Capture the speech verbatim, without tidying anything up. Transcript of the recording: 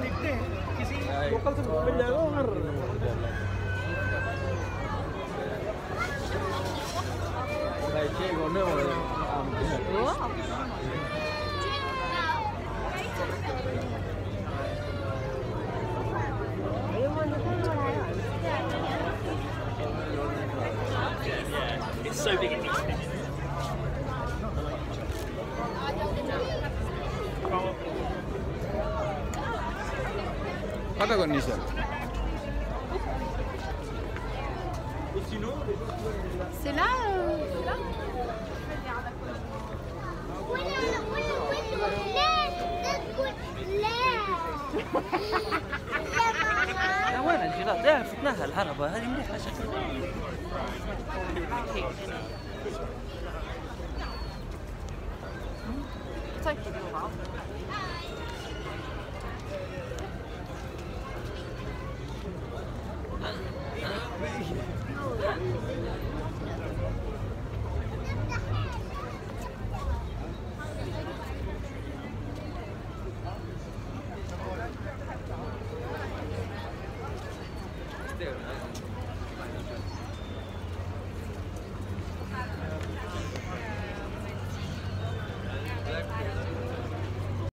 देखते हैं किसी लोकल से मिल जाएगा उधर। Này chị có nước mà làm It's so big and easy. Kata con Nissan. C'est là, euh, c'est là. لا وين الجلاد؟ لا فتناها الهربة هذه مليحة شكلها. Ça qui est